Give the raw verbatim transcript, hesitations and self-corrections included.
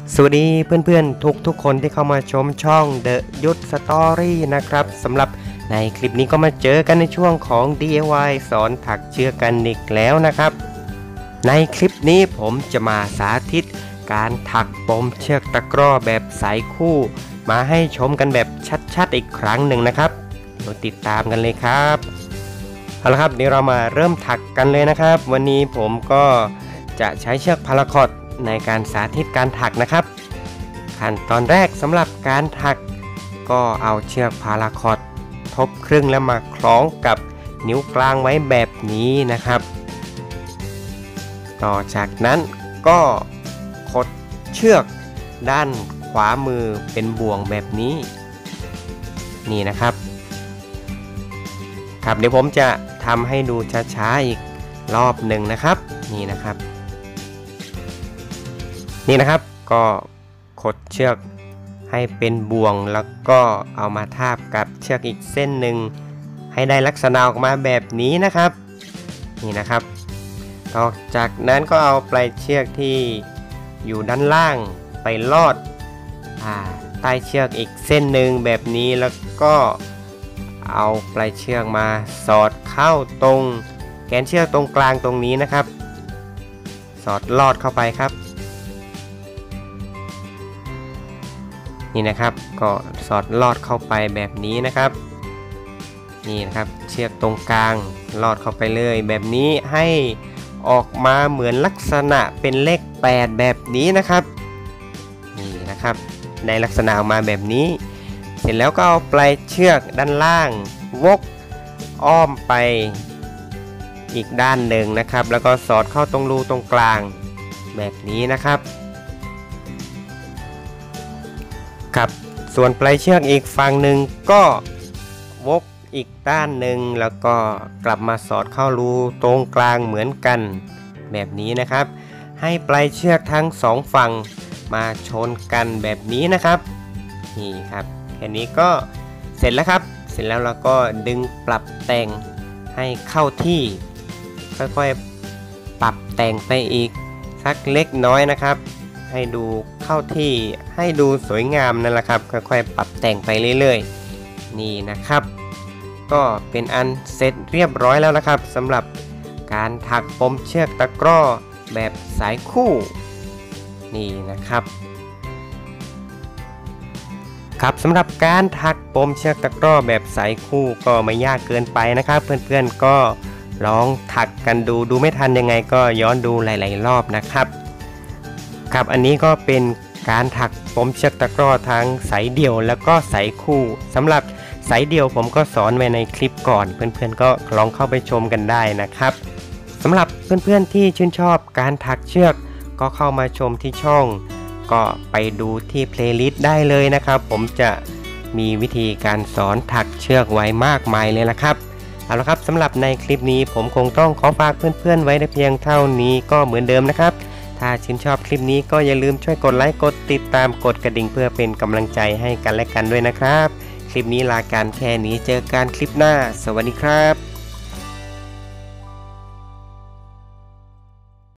สวัสดีเพื่อนๆทุกทุกคนที่เข้ามาชมช่อง The ยุทธ Story นะครับสำหรับในคลิปนี้ก็มาเจอกันในช่วงของ ดี ไอ วาย สอนถักเชือกกันอีกแล้วนะครับในคลิปนี้ผมจะมาสาธิตการถักปมเชือกตะกร้อแบบสายคู่มาให้ชมกันแบบชัดๆอีกครั้งหนึ่งนะครับเดี๋ยวติดตามกันเลยครับเอาละครับเดี๋ยวเรามาเริ่มถักกันเลยนะครับวันนี้ผมก็จะใช้เชือกพาราคอตในการสาธิตการถักนะครับขั้นตอนแรกสำหรับการถักก็เอาเชือกพาราคอตทบครึ่งแล้วมาคล้องกับนิ้วกลางไว้แบบนี้นะครับต่อจากนั้นก็คดเชือกด้านขวามือเป็นบ่วงแบบนี้นี่นะครับครับเดี๋ยวผมจะทำให้ดูช้าๆอีกรอบหนึ่งนะครับนี่นะครับนี่นะครับก็คดเชือกให้เป็นบ่วงแล้วก็เอามาทาบกับเชือกอีกเส้นหนึ่งให้ได้ลักษณะออกมาแบบนี้นะครับนี่นะครับต่อจากนั้นก็เอาปลายเชือกที่อยู่ด้านล่างไปลอดอ่าใต้เชือกอีกเส้นหนึ่งแบบนี้แล้วก็เอาปลายเชือกมาสอดเข้าตรงแกนเชือกตรงกลางตรงนี้นะครับสอดลอดเข้าไปครับนี่นะครับก็สอดลอดเข้าไปแบบนี้นะครับนี่นะครับเชือกตรงกลางลอดเข้าไปเลยแบบนี้ให้ออกมาเหมือนลักษณะเป็นเลขแปดแบบนี้นะครับนี่นะครับในลักษณะออกมาแบบนี้เสร็จแล้วก็เอาปลายเชือกด้านล่างวกอ้อมไปอีกด้านหนึ่งนะครับแล้วก็สอดเข้าตรงรูตรงกลางแบบนี้นะครับครับส่วนปลายเชือกอีกฝั่งหนึ่งก็วกอีกด้านหนึ่งแล้วก็กลับมาสอดเข้ารูตรงกลางเหมือนกันแบบนี้นะครับให้ปลายเชือกทั้งสองฝั่งมาชนกันแบบนี้นะครับนี่ครับแค่นี้ก็เสร็จแล้วครับเสร็จแล้วเราก็ดึงปรับแต่งให้เข้าที่ค่อยๆปรับแต่งไปอีกสักเล็กน้อยนะครับให้ดูเข้าที่ให้ดูสวยงามนั่นแหละครับค่อยๆปรับแต่งไปเรื่อยๆนี่นะครับก็เป็นอันเสร็จเรียบร้อยแล้วนะครับสำหรับการถักปมเชือกตะกร้อแบบสายคู่นี่นะครับครับสำหรับการถักปมเชือกตะกร้อแบบสายคู่ก็ไม่ยากเกินไปนะครับเพื่อนๆก็ลองถักกันดูดูไม่ทันยังไงก็ย้อนดูหลายๆรอบนะครับครับอันนี้ก็เป็นการถักปมเชือกตะกร้อทั้งสายเดี่ยวแล้วก็สายคู่สำหรับสายเดี่ยวผมก็สอนไว้ในคลิปก่อนเพื่อนๆก็ลองเข้าไปชมกันได้นะครับสำหรับเพื่อนๆที่ชื่นชอบการถักเชือกก็เข้ามาชมที่ช่องก็ไปดูที่เพลย์ลิสต์ได้เลยนะครับผมจะมีวิธีการสอนถักเชือกไว้มากมายเลยละครับเอาละครับสำหรับในคลิปนี้ผมคงต้องขอฝากเพื่อนๆไว้ในเพียงเท่านี้ก็เหมือนเดิมนะครับถ้าชื่นชอบคลิปนี้ก็อย่าลืมช่วยกดไลค์กดติดตามกดกระดิ่งเพื่อเป็นกำลังใจให้กันและกันด้วยนะครับคลิปนี้ลาการแค่นี้เจอกันคลิปหน้าสวัสดีครับ